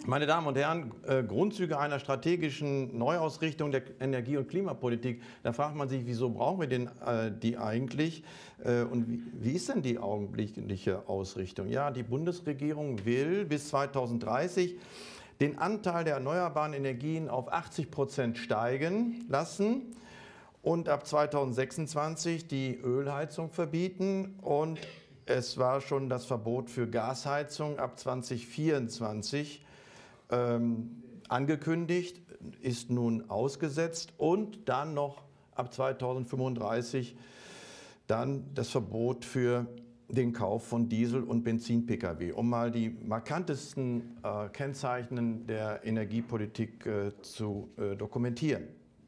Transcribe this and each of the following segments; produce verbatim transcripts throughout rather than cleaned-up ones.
Meine Damen und Herren, äh, Grundzüge einer strategischen Neuausrichtung der Energie- und Klimapolitik, da fragt man sich, wieso brauchen wir denn äh, die eigentlich äh, und wie, wie ist denn die augenblickliche Ausrichtung? Ja, die Bundesregierung will bis zweitausenddreißig den Anteil der erneuerbaren Energien auf achtzig Prozent steigen lassen und ab zweitausendsechsundzwanzig die Ölheizung verbieten, und es war schon das Verbot für Gasheizung ab zweitausendvierundzwanzig ähm, angekündigt, ist nun ausgesetzt, und dann noch ab zweitausendfünfunddreißig dann das Verbot für den Kauf von Diesel- und Benzin-Pkw, um mal die markantesten äh, Kennzeichen der Energiepolitik äh, zu äh, dokumentieren.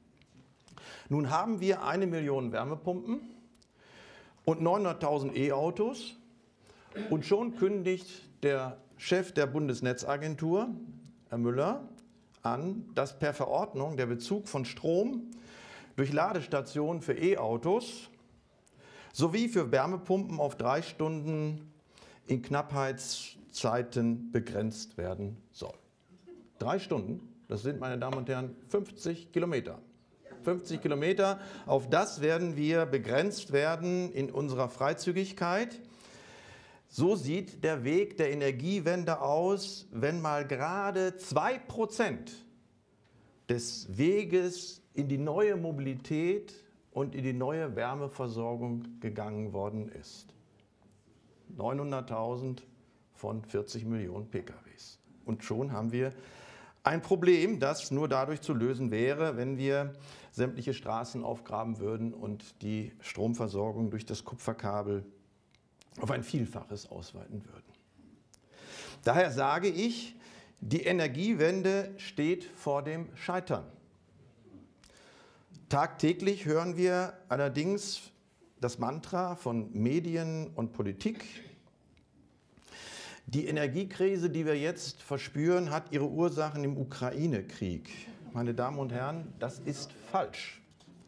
Nun haben wir eine Million Wärmepumpen und neunhunderttausend E-Autos, und schon kündigt der Chef der Bundesnetzagentur, Herr Müller, an, dass per Verordnung der Bezug von Strom durch Ladestationen für E-Autos sowie für Wärmepumpen auf drei Stunden in Knappheitszeiten begrenzt werden soll. Drei Stunden, das sind, meine Damen und Herren, fünfzig Kilometer. fünfzig Kilometer, auf das werden wir begrenzt werden in unserer Freizügigkeit. So sieht der Weg der Energiewende aus, wenn mal gerade zwei Prozent des Weges in die neue Mobilität und in die neue Wärmeversorgung gegangen worden ist. neunhunderttausend von vierzig Millionen Pkws. Und schon haben wir ein Problem, das nur dadurch zu lösen wäre, wenn wir sämtliche Straßen aufgraben würden und die Stromversorgung durch das Kupferkabel auf ein Vielfaches ausweiten würden. Daher sage ich, die Energiewende steht vor dem Scheitern. Tagtäglich hören wir allerdings das Mantra von Medien und Politik: Die Energiekrise, die wir jetzt verspüren, hat ihre Ursachen im Ukraine-Krieg. Meine Damen und Herren, das ist falsch.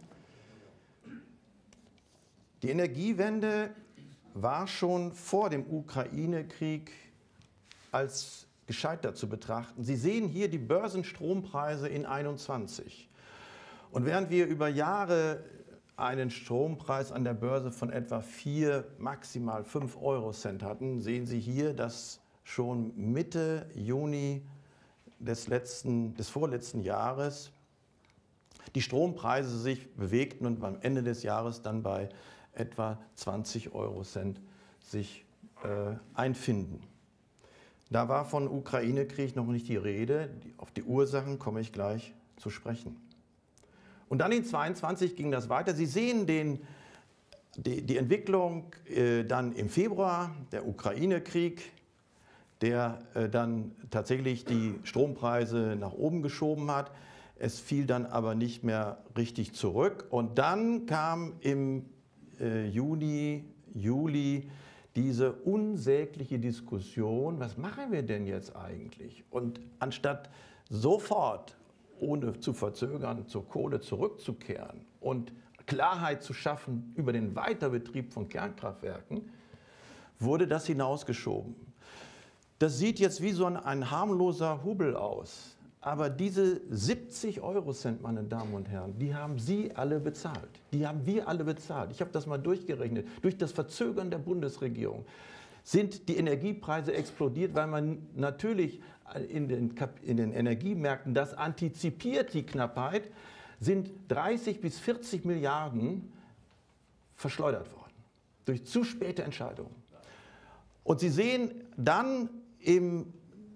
Die Energiewende war schon vor dem Ukraine-Krieg als gescheitert zu betrachten. Sie sehen hier die Börsenstrompreise in einundzwanzig. Und während wir über Jahre einen Strompreis an der Börse von etwa vier, maximal fünf Eurocent hatten, sehen Sie hier, dass schon Mitte Juni des, letzten, des vorletzten Jahres die Strompreise sich bewegten und am Ende des Jahres dann bei etwa zwanzig Eurocent sich äh, einfinden. Da war von Ukraine-Krieg noch nicht die Rede. Auf die Ursachen komme ich gleich zu sprechen. Und dann in zweiundzwanzig ging das weiter. Sie sehen den, die, die Entwicklung äh, dann im Februar, der Ukraine-Krieg, der äh, dann tatsächlich die Strompreise nach oben geschoben hat. Es fiel dann aber nicht mehr richtig zurück. Und dann kam im äh, Juni, Juli diese unsägliche Diskussion, was machen wir denn jetzt eigentlich? Und anstatt sofort, ohne zu verzögern, zur Kohle zurückzukehren und Klarheit zu schaffen über den Weiterbetrieb von Kernkraftwerken, wurde das hinausgeschoben. Das sieht jetzt wie so ein, ein harmloser Hubbel aus. Aber diese siebzig Eurocent, meine Damen und Herren, die haben Sie alle bezahlt. Die haben wir alle bezahlt. Ich habe das mal durchgerechnet. Durch das Verzögern der Bundesregierung sind die Energiepreise explodiert, weil man natürlich in den, in den Energiemärkten das antizipiert, die Knappheit, sind dreißig bis vierzig Milliarden verschleudert worden durch zu späte Entscheidungen. Und Sie sehen dann im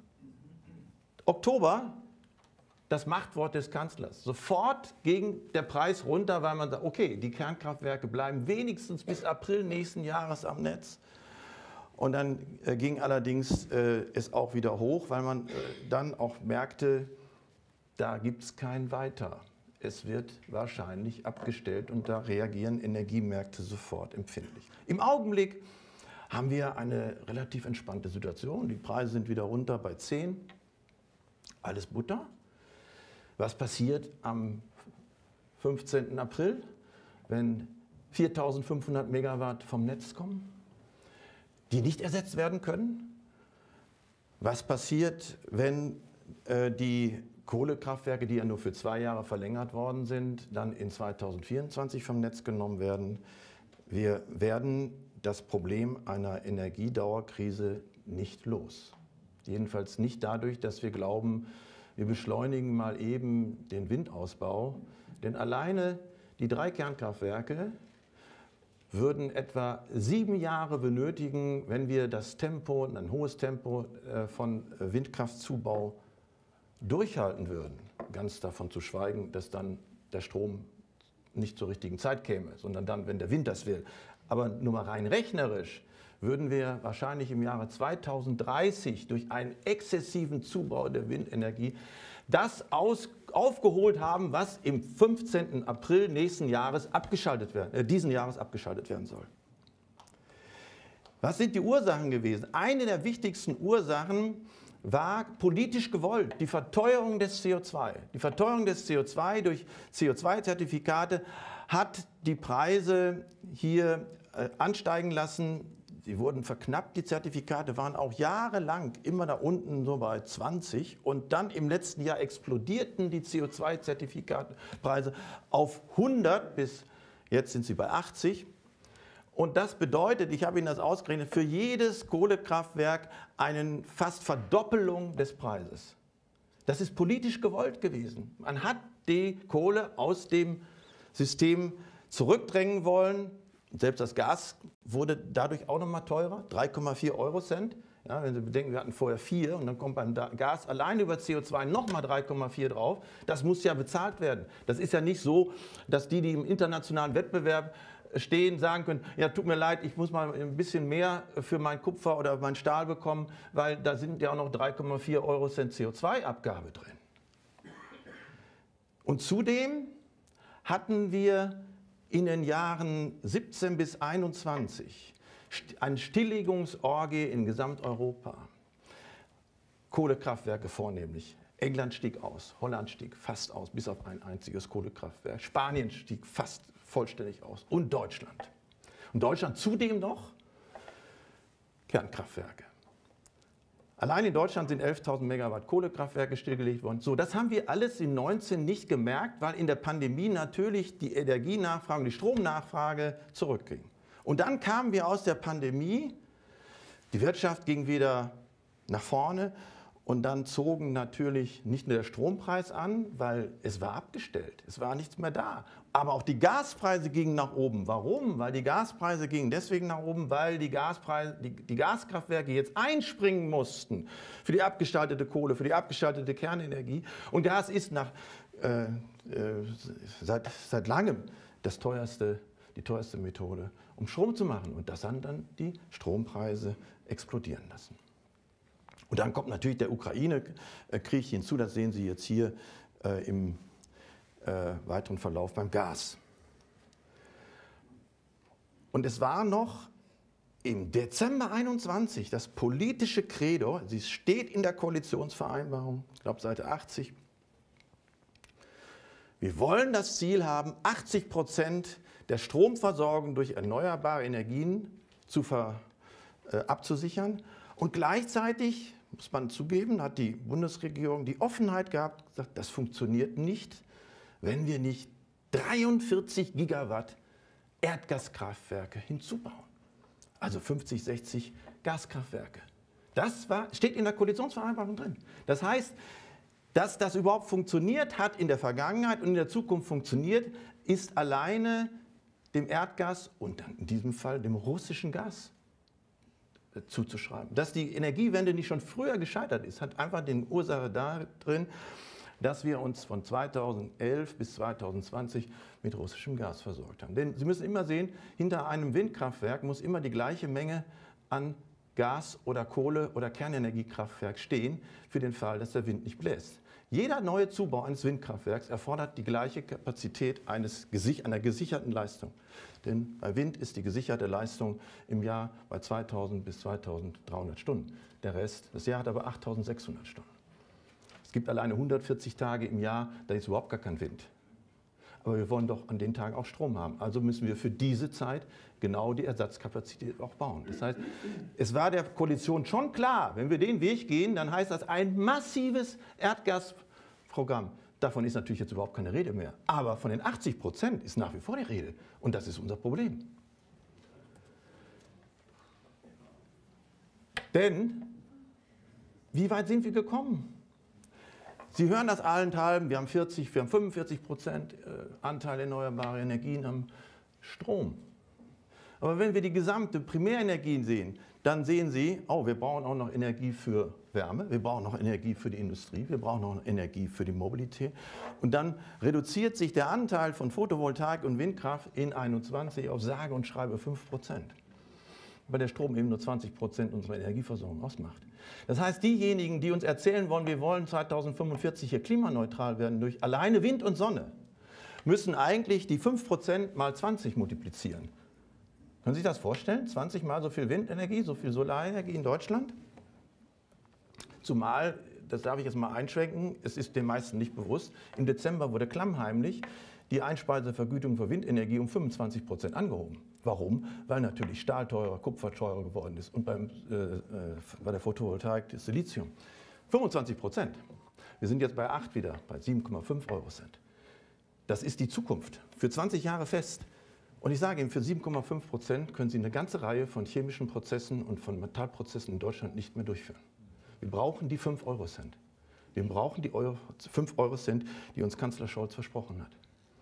Oktober das Machtwort des Kanzlers. Sofort ging der Preis runter, weil man sagt, okay, die Kernkraftwerke bleiben wenigstens bis April nächsten Jahres am Netz. Und dann äh, ging allerdings äh, es auch wieder hoch, weil man äh, dann auch merkte, da gibt es kein Weiter. Es wird wahrscheinlich abgestellt und da reagieren Energiemärkte sofort empfindlich. Im Augenblick haben wir eine relativ entspannte Situation. Die Preise sind wieder runter bei zehn. Alles Butter. Was passiert am fünfzehnten April, wenn viertausendfünfhundert Megawatt vom Netz kommen, die nicht ersetzt werden können? Was passiert, wenn äh, die Kohlekraftwerke, die ja nur für zwei Jahre verlängert worden sind, dann in zweitausendvierundzwanzig vom Netz genommen werden. Wir werden das Problem einer Energiedauerkrise nicht los. Jedenfalls nicht dadurch, dass wir glauben, wir beschleunigen mal eben den Windausbau. Denn alleine die drei Kernkraftwerke würden etwa sieben Jahre benötigen, wenn wir das Tempo, ein hohes Tempo von Windkraftzubau durchhalten würden. Ganz davon zu schweigen, dass dann der Strom nicht zur richtigen Zeit käme, sondern dann, wenn der Wind das will. Aber nur mal rein rechnerisch würden wir wahrscheinlich im Jahre zweitausenddreißig durch einen exzessiven Zubau der Windenergie das aus, aufgeholt haben, was im fünfzehnten April nächsten Jahres abgeschaltet werden, äh, diesen Jahres abgeschaltet werden soll. Was sind die Ursachen gewesen? Eine der wichtigsten Ursachen war politisch gewollt, die Verteuerung des C O zwei. Die Verteuerung des C O zwei durch C O zwei Zertifikate hat die Preise hier äh, ansteigen lassen. Sie wurden verknappt, die Zertifikate waren auch jahrelang immer da unten so bei zwanzig und dann im letzten Jahr explodierten die C O zwei Zertifikatpreise auf hundert bis jetzt sind sie bei achtzig. Und das bedeutet, ich habe Ihnen das ausgerechnet, für jedes Kohlekraftwerk eine fast Verdoppelung des Preises. Das ist politisch gewollt gewesen. Man hat die Kohle aus dem System zurückdrängen wollen. Selbst das Gas wurde dadurch auch noch mal teurer, drei Komma vier Euro Cent. Ja, wenn Sie bedenken, wir hatten vorher vier und dann kommt beim Gas allein über C O zwei noch mal drei Komma vier drauf. Das muss ja bezahlt werden. Das ist ja nicht so, dass die, die im internationalen Wettbewerb stehen, sagen können, ja, tut mir leid, ich muss mal ein bisschen mehr für mein Kupfer oder mein Stahl bekommen, weil da sind ja auch noch drei Komma vier Euro Cent C O zwei Abgabe drin. Und zudem hatten wir in den Jahren siebzehn bis einundzwanzig eine Stilllegungsorgie in Gesamteuropa. Kohlekraftwerke vornehmlich. England stieg aus, Holland stieg fast aus, bis auf ein einziges Kohlekraftwerk. Spanien stieg fast vollständig aus und Deutschland. Und Deutschland zudem noch Kernkraftwerke. Allein in Deutschland sind elftausend Megawatt Kohlekraftwerke stillgelegt worden. So, das haben wir alles in neunzehn nicht gemerkt, weil in der Pandemie natürlich die Energienachfrage, die Stromnachfrage zurückging. Und dann kamen wir aus der Pandemie, die Wirtschaft ging wieder nach vorne und dann zogen natürlich nicht nur der Strompreis an, weil es war abgestellt, es war nichts mehr da. Aber auch die Gaspreise gingen nach oben. Warum? Weil die Gaspreise gingen deswegen nach oben, weil die, Gaspreise, die, die Gaskraftwerke jetzt einspringen mussten für die abgeschaltete Kohle, für die abgeschaltete Kernenergie. Und Gas ist nach, äh, äh, seit, seit langem das teuerste, die teuerste Methode, um Strom zu machen. Und das haben dann die Strompreise explodieren lassen. Und dann kommt natürlich der Ukraine-Krieg hinzu, das sehen Sie jetzt hier äh, im äh, weiteren Verlauf beim Gas. Und es war noch im Dezember einundzwanzig das politische Credo, sie steht in der Koalitionsvereinbarung, ich glaube Seite achtzig, wir wollen das Ziel haben, achtzig Prozent der Stromversorgung durch erneuerbare Energien zu ver, äh, abzusichern. Und gleichzeitig, muss man zugeben, hat die Bundesregierung die Offenheit gehabt, gesagt, das funktioniert nicht, wenn wir nicht dreiundvierzig Gigawatt Erdgaskraftwerke hinzubauen. Also fünfzig, sechzig Gaskraftwerke. Das war, steht in der Koalitionsvereinbarung drin. Das heißt, dass das überhaupt funktioniert hat in der Vergangenheit und in der Zukunft funktioniert, ist alleine dem Erdgas und dann in diesem Fall dem russischen Gas zuzuschreiben. Dass die Energiewende nicht schon früher gescheitert ist, hat einfach die Ursache darin, dass wir uns von zweitausendelf bis zweitausendzwanzig mit russischem Gas versorgt haben. Denn Sie müssen immer sehen, hinter einem Windkraftwerk muss immer die gleiche Menge an Gas- oder Kohle- oder Kernenergiekraftwerk stehen, für den Fall, dass der Wind nicht bläst. Jeder neue Zubau eines Windkraftwerks erfordert die gleiche Kapazität eines, einer gesicherten Leistung. Denn bei Wind ist die gesicherte Leistung im Jahr bei zweitausend bis zweitausenddreihundert Stunden. Der Rest, das Jahr hat aber achttausendsechshundert Stunden. Es gibt alleine hundertvierzig Tage im Jahr, da ist überhaupt gar kein Wind. aber wir wollen doch an den Tagen auch Strom haben. Also müssen wir für diese Zeit genau die Ersatzkapazität auch bauen. Das heißt, es war der Koalition schon klar, wenn wir den Weg gehen, dann heißt das ein massives Erdgasprogramm. Davon ist natürlich jetzt überhaupt keine Rede mehr. Aber von den achtzig Prozent ist nach wie vor die Rede. Und das ist unser Problem. Denn, wie weit sind wir gekommen? Sie hören das allenthalben, wir haben vierzig, wir haben fünfundvierzig Prozent Anteil erneuerbarer Energien am Strom. Aber wenn wir die gesamte Primärenergien sehen, dann sehen Sie, oh, wir brauchen auch noch Energie für Wärme, wir brauchen noch Energie für die Industrie, wir brauchen noch Energie für die Mobilität. Und dann reduziert sich der Anteil von Photovoltaik und Windkraft in einundzwanzig auf sage und schreibe fünf Prozent. Weil der Strom eben nur zwanzig Prozent unserer Energieversorgung ausmacht. Das heißt, diejenigen, die uns erzählen wollen, wir wollen zweitausendfünfundvierzig hier klimaneutral werden durch alleine Wind und Sonne, müssen eigentlich die fünf Prozent mal zwanzig multiplizieren. Können Sie sich das vorstellen? zwanzig mal so viel Windenergie, so viel Solarenergie in Deutschland? Zumal, das darf ich jetzt mal einschränken, es ist den meisten nicht bewusst, im Dezember wurde klammheimlich die Einspeisevergütung für Windenergie um fünfundzwanzig Prozent angehoben. Warum? Weil natürlich Stahl teurer, Kupfer teurer geworden ist und beim, äh, äh, bei der Photovoltaik das Silizium. fünfundzwanzig Prozent. Wir sind jetzt bei acht wieder, bei sieben Komma fünf Euro Cent. Das ist die Zukunft, für zwanzig Jahre fest. Und ich sage Ihnen, für sieben Komma fünf Prozent können Sie eine ganze Reihe von chemischen Prozessen und von Metallprozessen in Deutschland nicht mehr durchführen. Wir brauchen die fünf Euro Cent. Wir brauchen die Euro, fünf Euro Cent, die uns Kanzler Scholz versprochen hat.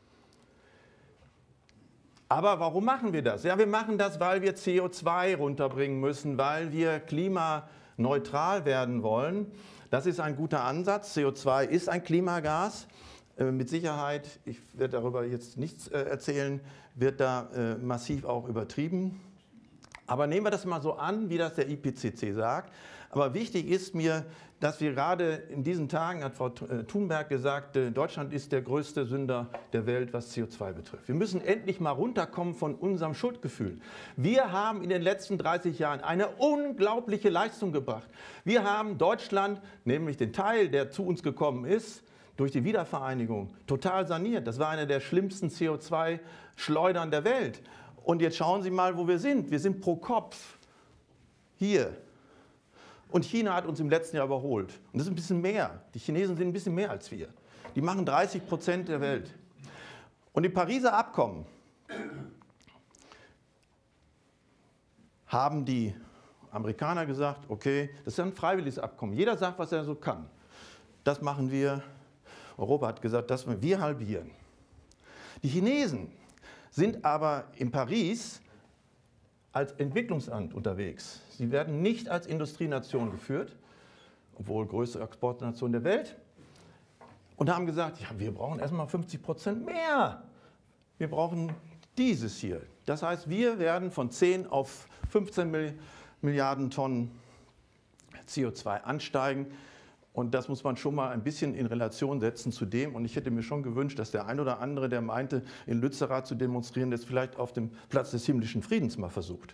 Aber warum machen wir das? Ja, wir machen das, weil wir C O zwei runterbringen müssen, weil wir klimaneutral werden wollen. Das ist ein guter Ansatz. C O zwei ist ein Klimagas. Äh, mit Sicherheit, ich werde darüber jetzt nichts äh, erzählen, wird da äh, massiv auch übertrieben. Aber nehmen wir das mal so an, wie das der I P C C sagt. Aber wichtig ist mir, dass wir gerade in diesen Tagen, hat Frau Thunberg gesagt, Deutschland ist der größte Sünder der Welt, was C O zwei betrifft. Wir müssen endlich mal runterkommen von unserem Schuldgefühl. Wir haben in den letzten dreißig Jahren eine unglaubliche Leistung gebracht. Wir haben Deutschland, nämlich den Teil, der zu uns gekommen ist, durch die Wiedervereinigung total saniert. Das war eine der schlimmsten C O zwei Schleudern der Welt. Und jetzt schauen Sie mal, wo wir sind. Wir sind pro Kopf hier. Und China hat uns im letzten Jahr überholt. Und das ist ein bisschen mehr. Die Chinesen sind ein bisschen mehr als wir. Die machen dreißig Prozent der Welt. Und im Pariser Abkommen haben die Amerikaner gesagt, okay, das ist ein freiwilliges Abkommen. Jeder sagt, was er so kann. Das machen wir. Europa hat gesagt, das wir halbieren. Die Chinesen sind aber in Paris als Entwicklungsland unterwegs. Sie werden nicht als Industrienation geführt, obwohl größte Exportnation der Welt, und haben gesagt, ja, wir brauchen erstmal fünfzig Prozent mehr. Wir brauchen dieses hier. Das heißt, wir werden von zehn auf fünfzehn Milliarden Tonnen C O zwei ansteigen. Und das muss man schon mal ein bisschen in Relation setzen zu dem. Und ich hätte mir schon gewünscht, dass der ein oder andere, der meinte, in Lützerath zu demonstrieren, das vielleicht auf dem Platz des himmlischen Friedens mal versucht.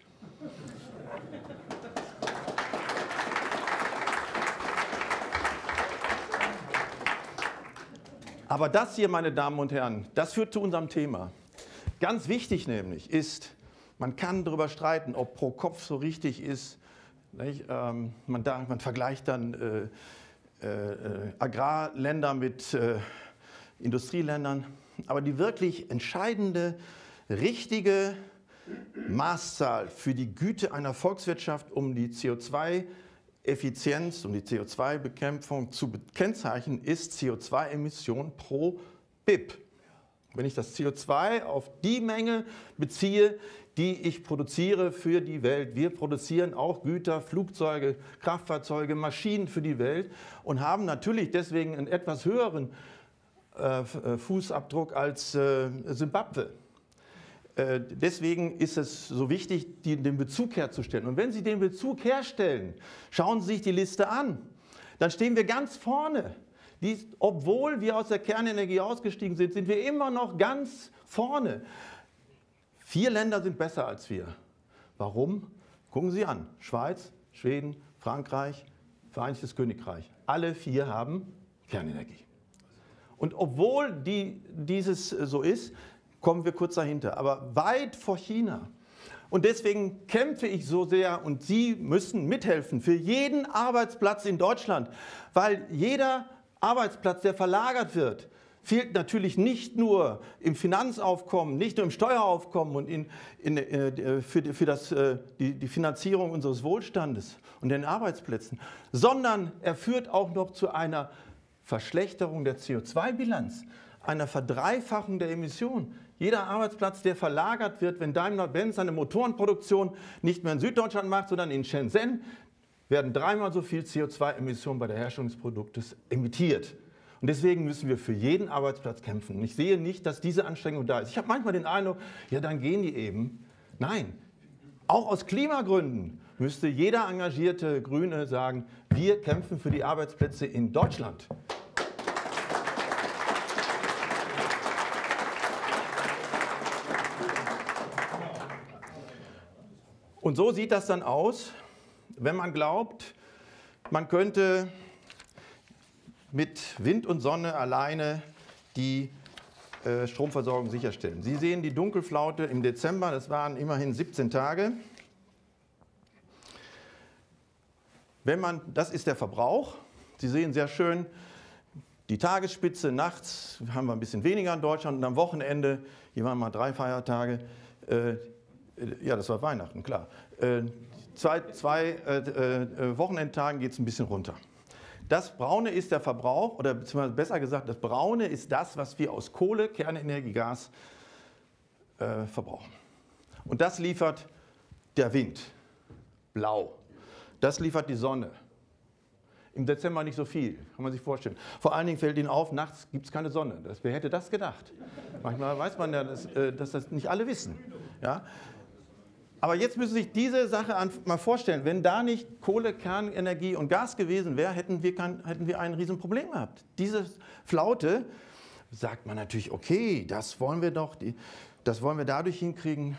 Aber das hier, meine Damen und Herren, das führt zu unserem Thema. Ganz wichtig nämlich ist, man kann darüber streiten, ob pro Kopf so richtig ist. Nicht? Ähm, man, da, man vergleicht dann äh, Äh, Agrarländer mit äh, Industrieländern. Aber die wirklich entscheidende, richtige Maßzahl für die Güte einer Volkswirtschaft, um die C O zwei Effizienz, um die C O zwei Bekämpfung zu kennzeichnen, ist C O zwei Emission pro B I P. Wenn ich das C O zwei auf die Menge beziehe, die ich produziere für die Welt. Wir produzieren auch Güter, Flugzeuge, Kraftfahrzeuge, Maschinen für die Welt und haben natürlich deswegen einen etwas höheren äh, Fußabdruck als äh, Simbabwe. Äh, deswegen ist es so wichtig, die, den Bezug herzustellen. Und wenn Sie den Bezug herstellen, schauen Sie sich die Liste an, dann stehen wir ganz vorne. Dies, obwohl wir aus der Kernenergie ausgestiegen sind, sind wir immer noch ganz vorne. Vier Länder sind besser als wir. Warum? Gucken Sie an. Schweiz, Schweden, Frankreich, Vereinigtes Königreich. Alle vier haben Kernenergie. Und obwohl die, dieses so ist, kommen wir kurz dahinter, aber weit vor China. Und deswegen kämpfe ich so sehr und Sie müssen mithelfen für jeden Arbeitsplatz in Deutschland, weil jeder Arbeitsplatz, der verlagert wird, fehlt natürlich nicht nur im Finanzaufkommen, nicht nur im Steueraufkommen und in, in, äh, für, für das, äh, die, die Finanzierung unseres Wohlstandes und den Arbeitsplätzen, sondern er führt auch noch zu einer Verschlechterung der C O zwei Bilanz, einer Verdreifachung der Emissionen. Jeder Arbeitsplatz, der verlagert wird, wenn Daimler-Benz seine Motorenproduktion nicht mehr in Süddeutschland macht, sondern in Shenzhen, werden dreimal so viel C O zwei Emissionen bei der Herstellung des Produktes emittiert. Und deswegen müssen wir für jeden Arbeitsplatz kämpfen. Und ich sehe nicht, dass diese Anstrengung da ist. Ich habe manchmal den Eindruck, ja, dann gehen die eben. Nein, auch aus Klimagründen müsste jeder engagierte Grüne sagen, wir kämpfen für die Arbeitsplätze in Deutschland. Und so sieht das dann aus, wenn man glaubt, man könnte mit Wind und Sonne alleine die äh, Stromversorgung sicherstellen. Sie sehen die Dunkelflaute im Dezember, das waren immerhin siebzehn Tage. Wenn man, das ist der Verbrauch. Sie sehen sehr schön die Tagesspitze, nachts haben wir ein bisschen weniger in Deutschland und am Wochenende, hier waren mal drei Feiertage, äh, ja, das war Weihnachten, klar. Äh, zwei zwei äh, äh, Wochenendtagen geht es ein bisschen runter. Das Braune ist der Verbrauch, oder beziehungsweise besser gesagt, das Braune ist das, was wir aus Kohle, Kernenergie, Gas äh, verbrauchen. Und das liefert der Wind, blau. Das liefert die Sonne. Im Dezember nicht so viel, kann man sich vorstellen. Vor allen Dingen fällt Ihnen auf, nachts gibt es keine Sonne. Das, wer hätte das gedacht? Manchmal weiß man ja, dass, äh, dass das nicht alle wissen. Ja? Aber jetzt müssen Sie sich diese Sache mal vorstellen, wenn da nicht Kohle, Kernenergie und Gas gewesen wäre, hätten wir, kein, hätten wir ein Riesenproblem gehabt. Diese Flaute, sagt man natürlich, okay, das wollen wir doch, die, das wollen wir dadurch hinkriegen,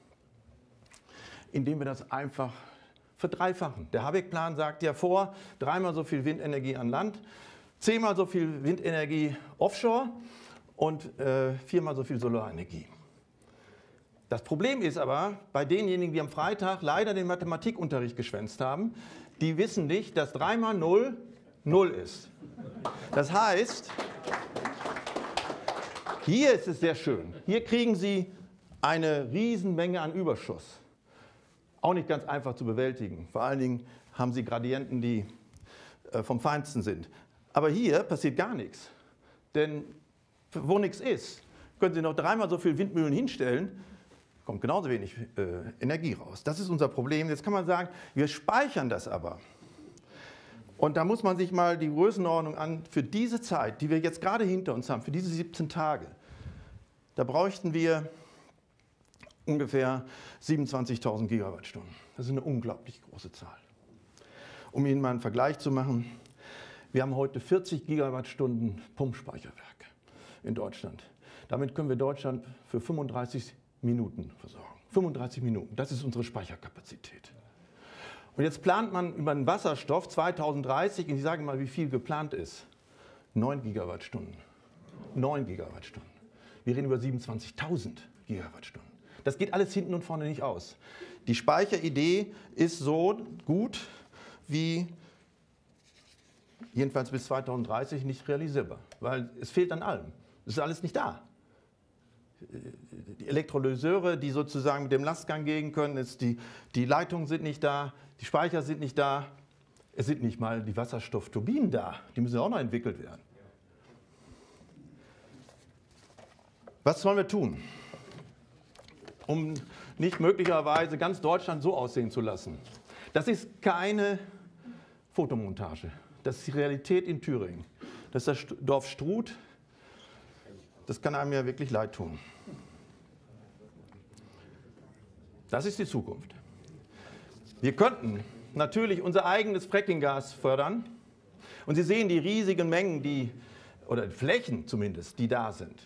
indem wir das einfach verdreifachen. Der Habeck-Plan sagt ja vor, dreimal so viel Windenergie an Land, zehnmal so viel Windenergie offshore und äh, viermal so viel Solarenergie. Das Problem ist aber, bei denjenigen, die am Freitag leider den Mathematikunterricht geschwänzt haben, die wissen nicht, dass drei mal null, null ist. Das heißt, hier ist es sehr schön. Hier kriegen Sie eine Riesenmenge an Überschuss. Auch nicht ganz einfach zu bewältigen. Vor allen Dingen haben Sie Gradienten, die äh, vom Feinsten sind. Aber hier passiert gar nichts. Denn wo nichts ist, können Sie noch dreimal so viele Windmühlen hinstellen, kommt genauso wenig äh, Energie raus. Das ist unser Problem. Jetzt kann man sagen, wir speichern das aber. Und da muss man sich mal die Größenordnung an, für diese Zeit, die wir jetzt gerade hinter uns haben, für diese siebzehn Tage, da bräuchten wir ungefähr siebenundzwanzigtausend Gigawattstunden. Das ist eine unglaublich große Zahl. Um Ihnen mal einen Vergleich zu machen, wir haben heute vierzig Gigawattstunden Pumpspeicherwerke in Deutschland. Damit können wir Deutschland für fünfunddreißig Minuten versorgen. fünfunddreißig Minuten, das ist unsere Speicherkapazität. Und jetzt plant man über den Wasserstoff zweitausenddreißig, und ich sage mal, wie viel geplant ist. neun Gigawattstunden. neun Gigawattstunden. Wir reden über siebenundzwanzigtausend Gigawattstunden. Das geht alles hinten und vorne nicht aus. Die Speicheridee ist so gut wie jedenfalls bis zweitausenddreißig nicht realisierbar, weil es fehlt an allem. Es ist alles nicht da. Die Elektrolyseure, die sozusagen mit dem Lastgang gehen können, ist die, die Leitungen sind nicht da, die Speicher sind nicht da, es sind nicht mal die Wasserstoffturbinen da, die müssen auch noch entwickelt werden. Was sollen wir tun, um nicht möglicherweise ganz Deutschland so aussehen zu lassen? Das ist keine Fotomontage, das ist die Realität in Thüringen. Das ist das Dorf Struth. Das kann einem ja wirklich leid tun. Das ist die Zukunft. Wir könnten natürlich unser eigenes Frackinggas fördern. Und Sie sehen die riesigen Mengen, die, oder Flächen zumindest, die da sind.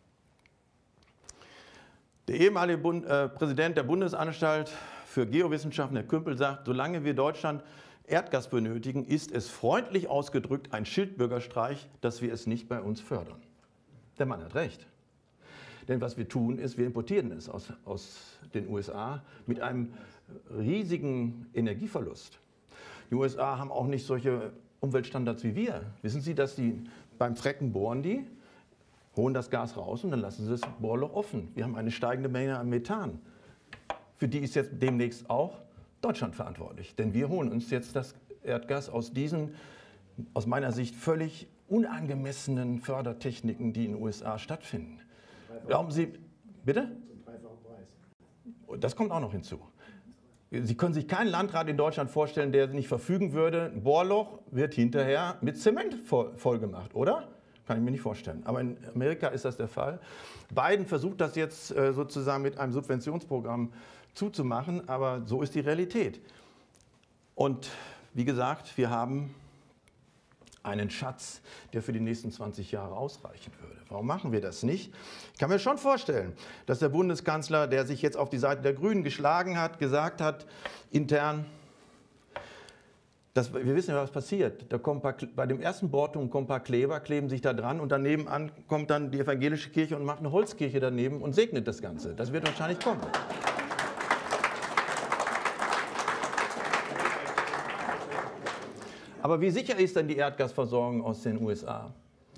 Der ehemalige Bund, äh, Präsident der Bundesanstalt für Geowissenschaften, Herr Kümpel, sagt, solange wir Deutschland Erdgas benötigen, ist es freundlich ausgedrückt ein Schildbürgerstreich, dass wir es nicht bei uns fördern. Der Mann hat recht. Denn was wir tun, ist, wir importieren es aus, aus den U S A mit einem riesigen Energieverlust. Die U S A haben auch nicht solche Umweltstandards wie wir. Wissen Sie, dass die beim Frecken bohren die, holen das Gas raus und dann lassen sie das Bohrloch offen. Wir haben eine steigende Menge an Methan. Für die ist jetzt demnächst auch Deutschland verantwortlich. Denn wir holen uns jetzt das Erdgas aus diesen, aus meiner Sicht, völlig unangemessenen Fördertechniken, die in den U S A stattfinden. Glauben Sie, bitte? Das kommt auch noch hinzu. Sie können sich keinen Landrat in Deutschland vorstellen, der nicht verfügen würde, ein Bohrloch wird hinterher mit Zement vollgemacht, oder? Kann ich mir nicht vorstellen. Aber in Amerika ist das der Fall. Biden versucht das jetzt sozusagen mit einem Subventionsprogramm zuzumachen, aber so ist die Realität. Und wie gesagt, wir haben einen Schatz, der für die nächsten zwanzig Jahre ausreichen würde. Warum machen wir das nicht? Ich kann mir schon vorstellen, dass der Bundeskanzler, der sich jetzt auf die Seite der Grünen geschlagen hat, gesagt hat, intern, dass, wir wissen ja, was passiert. Da kommen paar, bei dem ersten Bohrturm kommen ein paar Kleber, kleben sich da dran und daneben an kommt dann die evangelische Kirche und macht eine Holzkirche daneben und segnet das Ganze. Das wird wahrscheinlich kommen. Aber wie sicher ist denn die Erdgasversorgung aus den U S A?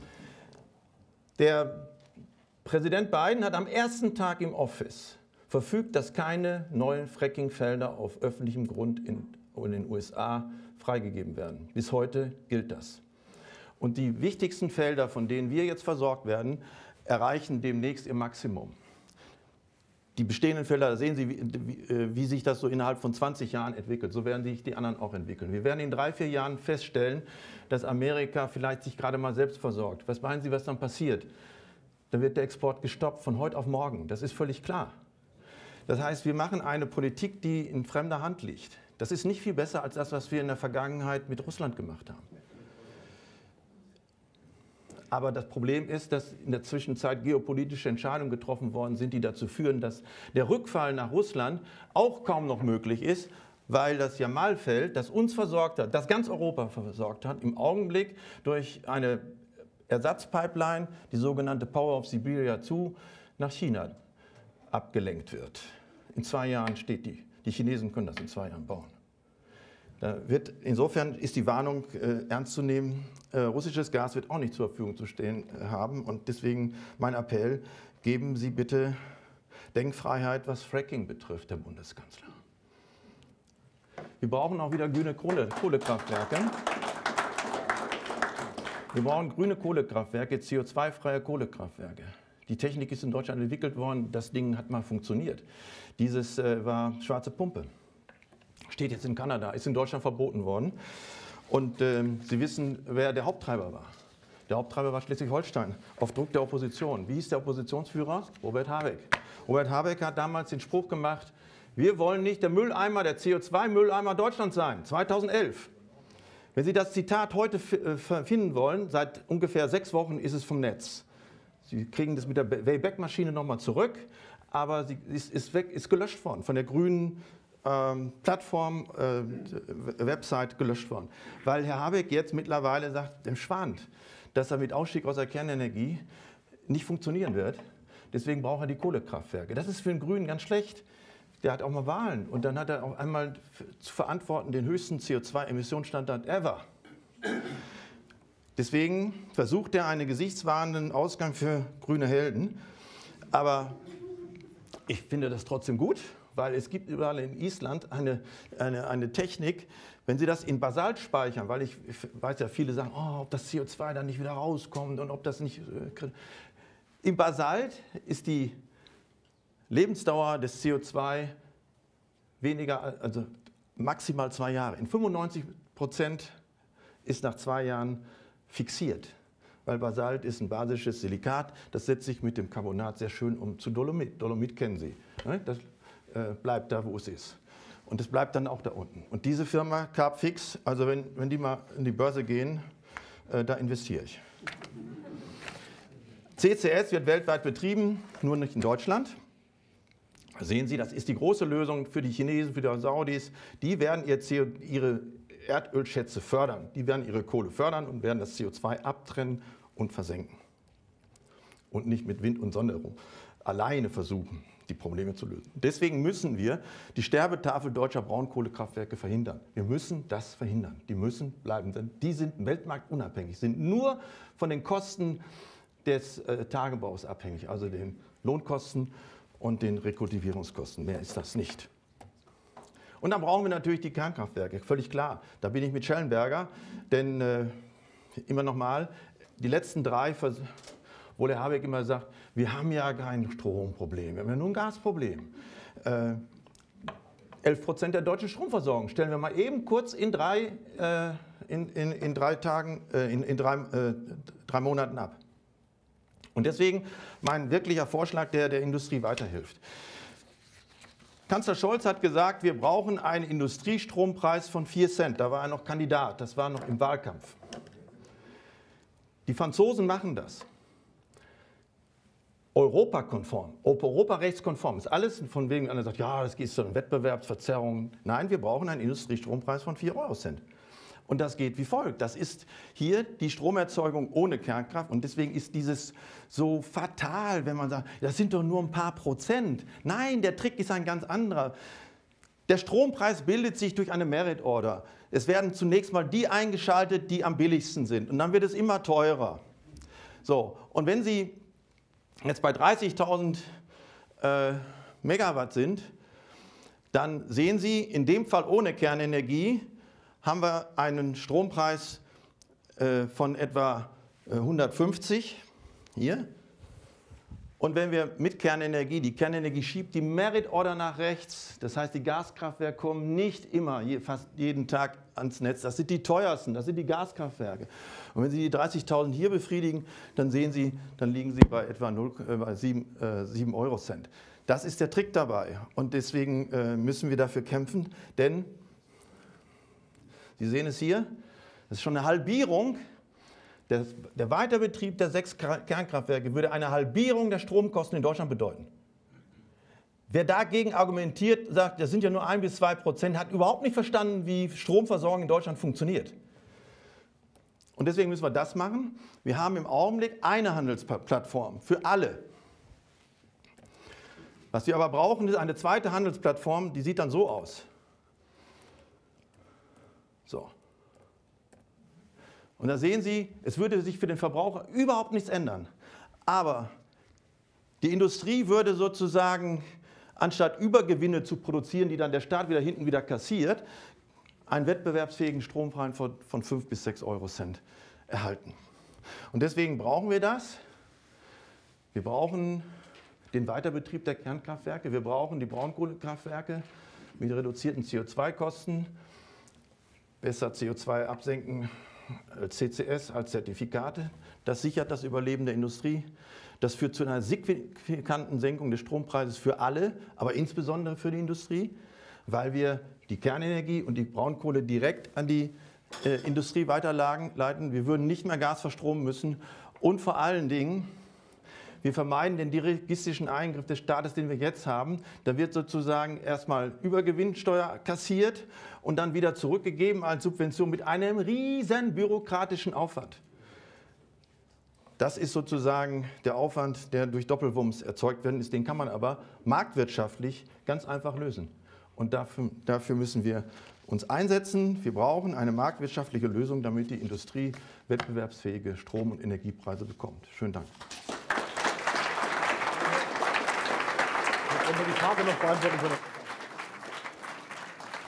Der Präsident Biden hat am ersten Tag im Office verfügt, dass keine neuen Frackingfelder auf öffentlichem Grund in, in den U S A freigegeben werden. Bis heute gilt das. Und die wichtigsten Felder, von denen wir jetzt versorgt werden, erreichen demnächst ihr Maximum. Die bestehenden Felder, da sehen Sie, wie, wie, wie sich das so innerhalb von zwanzig Jahren entwickelt. So werden sich die anderen auch entwickeln. Wir werden in drei, vier Jahren feststellen, dass Amerika vielleicht sich gerade mal selbst versorgt. Was meinen Sie, was dann passiert? Dann wird der Export gestoppt von heute auf morgen. Das ist völlig klar. Das heißt, wir machen eine Politik, die in fremder Hand liegt. Das ist nicht viel besser als das, was wir in der Vergangenheit mit Russland gemacht haben. Aber das Problem ist, dass in der Zwischenzeit geopolitische Entscheidungen getroffen worden sind, die dazu führen, dass der Rückfall nach Russland auch kaum noch möglich ist, weil das Jamalfeld, das uns versorgt hat, das ganz Europa versorgt hat, im Augenblick durch eine Ersatzpipeline, die sogenannte Power of Siberia zwei, nach China abgelenkt wird. In zwei Jahren steht die. Die Chinesen können das in zwei Jahren bauen. Da wird, insofern ist die Warnung äh, ernst zu nehmen. Äh, russisches Gas wird auch nicht zur Verfügung zu stehen äh, haben. Und deswegen mein Appell, geben Sie bitte Denkfreiheit, was Fracking betrifft, Herr Bundeskanzler. Wir brauchen auch wieder grüne Kohle, Kohlekraftwerke. Wir brauchen grüne Kohlekraftwerke, C O zwei freie Kohlekraftwerke. Die Technik ist in Deutschland entwickelt worden, das Ding hat mal funktioniert. Dieses äh, war schwarze Pumpe. Steht jetzt in Kanada, ist in Deutschland verboten worden. Und äh, Sie wissen, wer der Haupttreiber war. Der Haupttreiber war Schleswig-Holstein, auf Druck der Opposition. Wie hieß der Oppositionsführer? Robert Habeck. Robert Habeck hat damals den Spruch gemacht, wir wollen nicht der Mülleimer, der C O zwei Mülleimer Deutschlands sein, zweitausendelf. Wenn Sie das Zitat heute finden wollen, seit ungefähr sechs Wochen ist es vom Netz. Sie kriegen das mit der Wayback-Maschine nochmal zurück, aber sie ist, ist, weg, ist gelöscht worden von der grünen Ähm, Plattform, äh, Website gelöscht worden. Weil Herr Habeck jetzt mittlerweile sagt, dem schwant, dass er mit Ausstieg aus der Kernenergie nicht funktionieren wird. Deswegen braucht er die Kohlekraftwerke. Das ist für den Grünen ganz schlecht. Der hat auch mal Wahlen und dann hat er auf einmal zu verantworten den höchsten C O zwei Emissionsstandard ever. Deswegen versucht er einen gesichtswahrenden Ausgang für grüne Helden. Aber ich finde das trotzdem gut. Weil es gibt überall in Island eine, eine, eine Technik, wenn Sie das in Basalt speichern, weil ich, ich weiß ja, viele sagen, oh, ob das C O zwei dann nicht wieder rauskommt und ob das nicht... Äh, Im Basalt ist die Lebensdauer des C O zwei weniger, also maximal zwei Jahre. In fünfundneunzig Prozent ist nach zwei Jahren fixiert. Weil Basalt ist ein basisches Silikat, das setzt sich mit dem Carbonat sehr schön um zu Dolomit. Dolomit kennen Sie. Das bleibt da, wo es ist. Und es bleibt dann auch da unten. Und diese Firma Carbfix, also wenn, wenn die mal in die Börse gehen, äh, da investiere ich. C C S wird weltweit betrieben, nur nicht in Deutschland. Da sehen Sie, das ist die große Lösung für die Chinesen, für die Saudis. Die werden ihr C O, ihre Erdölschätze fördern. Die werden ihre Kohle fördern und werden das C O zwei abtrennen und versenken. Und nicht mit Wind und Sonne rum alleine versuchen, die Probleme zu lösen. Deswegen müssen wir die Sterbetafel deutscher Braunkohlekraftwerke verhindern. Wir müssen das verhindern. Die müssen bleiben. Denn die sind weltmarktunabhängig, sind nur von den Kosten des äh, Tagebaus abhängig, also den Lohnkosten und den Rekultivierungskosten. Mehr ist das nicht. Und dann brauchen wir natürlich die Kernkraftwerke, völlig klar. Da bin ich mit Schellenberger, denn äh, immer nochmal, die letzten drei, wo der Habeck immer sagt, wir haben ja kein Stromproblem, wir haben ja nur ein Gasproblem. Äh, elf Prozent der deutschen Stromversorgung stellen wir mal eben kurz in drei, äh, in, in, in drei Tagen, äh, in, in drei, äh, drei Monaten ab. Und deswegen mein wirklicher Vorschlag, der der Industrie weiterhilft. Kanzler Scholz hat gesagt, wir brauchen einen Industriestrompreis von vier Cent. Da war er noch Kandidat, das war noch im Wahlkampf. Die Franzosen machen das. Europakonform, europarechtskonform. Ist alles von wegen, einer sagt, ja, das ist so eine Wettbewerbsverzerrung. Nein, wir brauchen einen Industriestrompreis von vier Euro Cent. Und das geht wie folgt. Das ist hier die Stromerzeugung ohne Kernkraft. Und deswegen ist dieses so fatal, wenn man sagt, das sind doch nur ein paar Prozent. Nein, der Trick ist ein ganz anderer. Der Strompreis bildet sich durch eine Merit Order. Es werden zunächst mal die eingeschaltet, die am billigsten sind. Und dann wird es immer teurer. So, und wenn Sie jetzt bei dreißigtausend äh, Megawatt sind, dann sehen Sie, in dem Fall ohne Kernenergie, haben wir einen Strompreis äh, von etwa äh, hundertfünfzig hier. Und wenn wir mit Kernenergie, die Kernenergie schiebt die Merit Order nach rechts, das heißt, die Gaskraftwerke kommen nicht immer, je, fast jeden Tag ans Netz. Das sind die teuersten, das sind die Gaskraftwerke. Und wenn Sie die dreißigtausend hier befriedigen, dann sehen Sie, dann liegen Sie bei etwa null, äh, bei sieben, äh, sieben Euro Cent. Das ist der Trick dabei. Und deswegen äh, müssen wir dafür kämpfen, denn Sie sehen es hier, das ist schon eine Halbierung. Der, der Weiterbetrieb der sechs Kernkraftwerke würde eine Halbierung der Stromkosten in Deutschland bedeuten. Wer dagegen argumentiert, sagt, das sind ja nur ein bis zwei Prozent, hat überhaupt nicht verstanden, wie Stromversorgung in Deutschland funktioniert. Und deswegen müssen wir das machen. Wir haben im Augenblick eine Handelsplattform für alle. Was wir aber brauchen, ist eine zweite Handelsplattform, die sieht dann so aus. So. Und da sehen Sie, es würde sich für den Verbraucher überhaupt nichts ändern. Aber die Industrie würde sozusagen, anstatt Übergewinne zu produzieren, die dann der Staat wieder hinten wieder kassiert, einen wettbewerbsfähigen Strompreis von, von fünf bis sechs Euro Cent erhalten. Und deswegen brauchen wir das. Wir brauchen den Weiterbetrieb der Kernkraftwerke. Wir brauchen die Braunkohlekraftwerke mit reduzierten C O zwei Kosten. Besser C O zwei absenken, C C S als Zertifikate. Das sichert das Überleben der Industrie. Das führt zu einer signifikanten Senkung des Strompreises für alle, aber insbesondere für die Industrie, weil wir die Kernenergie und die Braunkohle direkt an die äh, Industrie weiterleiten. Wir würden nicht mehr Gas verstromen müssen. Und vor allen Dingen, wir vermeiden den dirigistischen Eingriff des Staates, den wir jetzt haben. Da wird sozusagen erstmal Übergewinnsteuer kassiert und dann wieder zurückgegeben als Subvention mit einem riesen bürokratischen Aufwand. Das ist sozusagen der Aufwand, der durch Doppelwumms erzeugt werden ist. Den kann man aber marktwirtschaftlich ganz einfach lösen. Und dafür, dafür müssen wir uns einsetzen. Wir brauchen eine marktwirtschaftliche Lösung, damit die Industrie wettbewerbsfähige Strom- und Energiepreise bekommt. Schönen Dank. Wenn wir die Frage noch beantworten können.